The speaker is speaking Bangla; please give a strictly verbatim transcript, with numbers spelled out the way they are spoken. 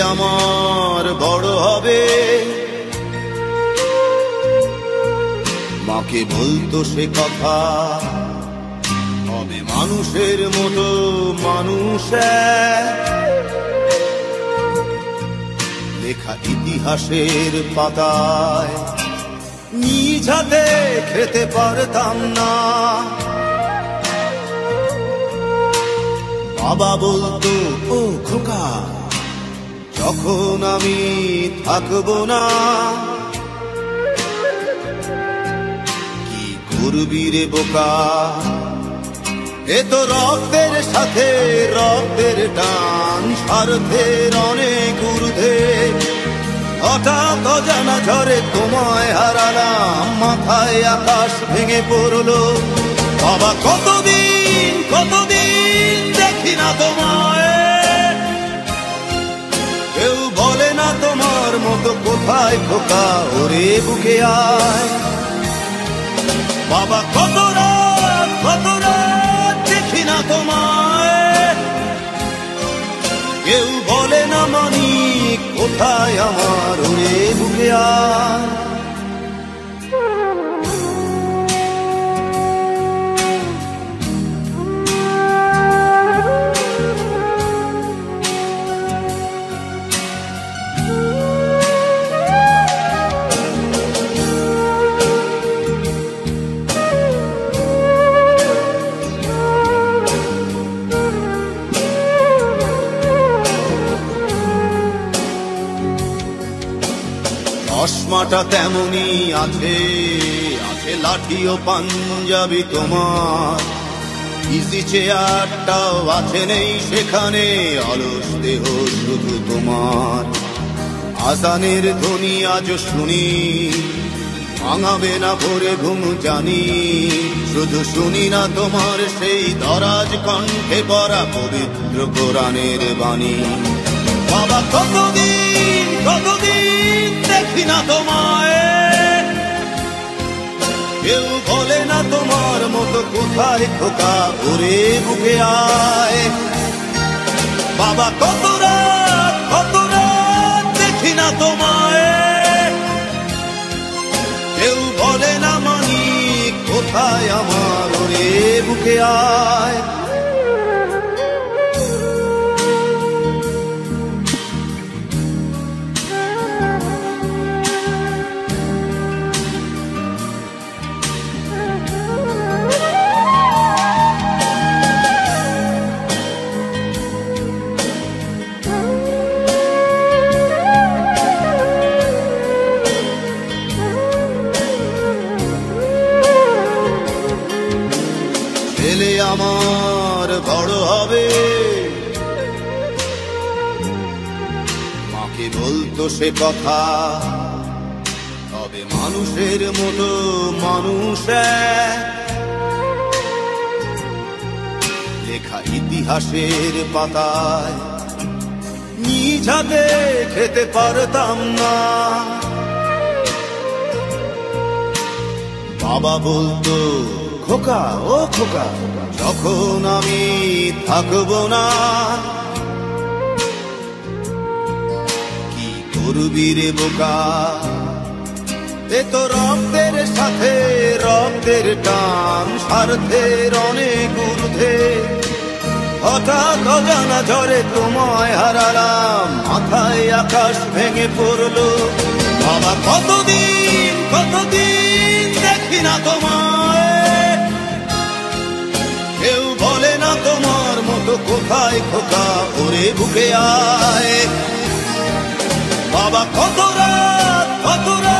আমার বড় হবে। মাকে বলতো সে কথা, হবে মানুষের মতো মানুষ। লেখা ইতিহাসের পাতায় নিজ হাতে খেতে পারতাম না। বাবা বলতো, ও খোকা, যখন আমি থাকবো না, কি করবি রে বোকা, এ তো রক্তের সাথে রক্তের টান, স্বার্থের অনেক ঊর্ধ্বে। হঠাৎ অজানা ঝড়ে তোমায় হারালাম, মাথায় আকাশ ভেঙে পড়লো। বাবা কতদিন কতদিন দেখি না তোমায়, কেউ বলে না তোমার মতো কোথায় খোকা, ওরে বুকে আয়। বাবা কত রাত কত রাত দেখি না তোমায়, কেউ বলে না মানি কোথায় আমার, ওরে বুকে আয়। চশমাটা তেমনি আছে, আছে লাঠি ও পাঞ্জাবি তোমার। ইজি চেয়ারটাও আছে নেই সেখানে, অলস দেহ শুধু তোমার। আজানের ধ্বনি আজ শুনি, ভাঙাবে না ভোরে ঘুম জানি। শুধু শুনি না তোমার সেই দরাজ কণ্ঠে পড়া পবিত্র কোরআনের বাণী। বাবা কতদিন কতদিন দেখি না তোমায়, কেউ বলে না তোমার মতো কোথায় খোকা, ওরে বুকে আয়। বাবা কত রাত কত রাত দেখি না তোমায়, কেউ বলে না মানি কোথায় আমার, ওরে বুকে আয়। ছেলে আমার বড় হবে, মাকে বলতো সে কথা, হবে মানুষের মতো মানুষ। লেখা ইতিহাসের পাতায় নিজ হাতে খেতে পারতাম না। বাবা বলতো, খোকা ও খোকা, যখন আমি থাকবো না, কি করবি রে বোকা, এ তো রক্তের সাথে রক্তের টান, স্বার্থের অনেক ঊর্ধ্বে। হঠাৎ অজানা ঝড়ে তোমায় হারালাম, মাথায় আকাশ ভেঙে পড়লো। বাবা কতদিন কতদিন দেখি না তোমায়, কেউ বলে না তোমার মতো কোথায় খোকা, ওরে বুকে আয়। বাবা কত রাত কত রাত